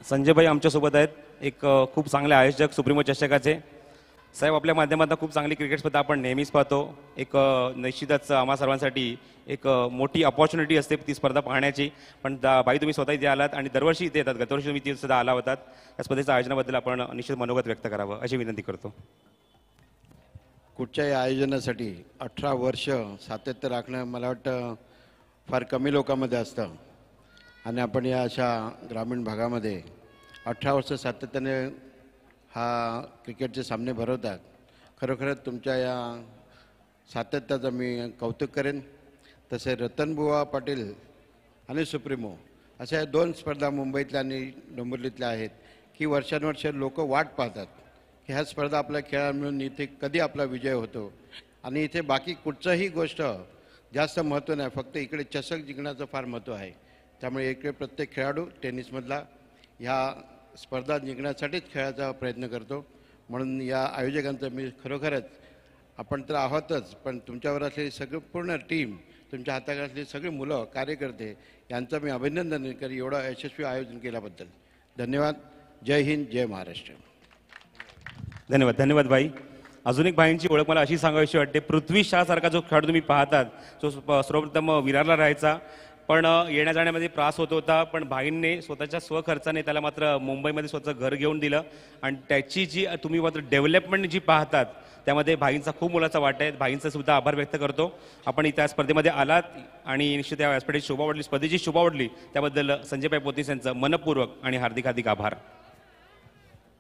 संजय भाई आमच्यासोबत आहेत. एक खूप चांगले आयोजक सुप्रीमो चषकाचे. साहेब, आपल्या माध्यमातून खूप चांगली क्रिकेट स्पर्धा आपण नेहमीच पाहतो. एक निश्चितच आम्हा सर्वांसाठी एक मोठी अपॉर्च्युनिटी असते ती स्पर्धा पाहण्याची. पण भाई तुम्ही स्वतः इथे आलात आणि दरवर्षी इथे येतात. गतवर्षी तुम्ही इथे सुद्धा आला होतात. या स्पर्धेच्या आयोजनाबद्दल आपण निश्चित मनोगत व्यक्त करावं अशी विनंती करतो. कुठच्याही आयोजनासाठी 18 वर्ष सातत्य राखणं मला वाटतं फार कमी लोकांमध्ये असतं. आणि आपण या अशा ग्रामीण भागामध्ये 18 वर्ष सातत्याने हा क्रिकेटचे सामने भरवतात. खरोखरच तुमच्या या सातत्याचं मी कौतुक करेन. तसे रतनबुवा पाटील आणि सुप्रीमो अशा दोन स्पर्धा मुंबईतल्या आणि डोंबिवलीतल्या आहेत की वर्षानुवर्ष लोक वाट पाहतात की ह्या स्पर्धा आपल्या खेळात मिळून इथे कधी आपला विजय होतो. आणि इथे बाकी कुठचंही गोष्ट जास्त महत्त्व नाही, फक्त इकडे चषक जिंकण्याचं फार महत्त्व आहे. त्यामुळे इकडे प्रत्येक खेळाडू टेनिसमधला ह्या स्पर्धा जिंकण्यासाठीच खेळायचा प्रयत्न करतो. म्हणून या आयोजकांचं मी खरोखरच, आपण तर आहोतच, पण तुमच्यावर असलेली सगळी पूर्ण टीम, तुमच्या हाताखाली सगळी मुलं कार्यकर्ते यांचं मी अभिनंदन करी एवढं यशस्वी आयोजन केल्याबद्दल. धन्यवाद. जय हिंद, जय महाराष्ट्र. धन्यवाद. धन्यवाद भाई. अजून एक भाईंची ओळख मला अशी सांगायची वाटते. पृथ्वी शहा सारखा जो खेळाडू तुम्ही पाहतात, जो सर्वप्रथम विरारला राहायचा, पण येण्या जाण्यामध्ये त्रास होत होता. पण भाईंनी स्वतःच्या स्वखर्चाने त्याला मात्र मुंबईमध्ये स्वतःचं घर घेऊन दिलं. आणि त्याची जी तुम्ही मात्र डेव्हलपमेंट जी पाहतात त्यामध्ये भाईंचा खूप मोलाचा वाटा आहे. भाईंचा सुद्धा आभार व्यक्त करतो. आपण त्या स्पर्धेमध्ये आलात आणि निश्चित या स्पर्धेची शोभा वाढली, स्पर्धेची शोभा वाढली, त्याबद्दल संजय भाई पोतीस यांचं मनपूर्वक आणि हार्दिक हार्दिक आभार.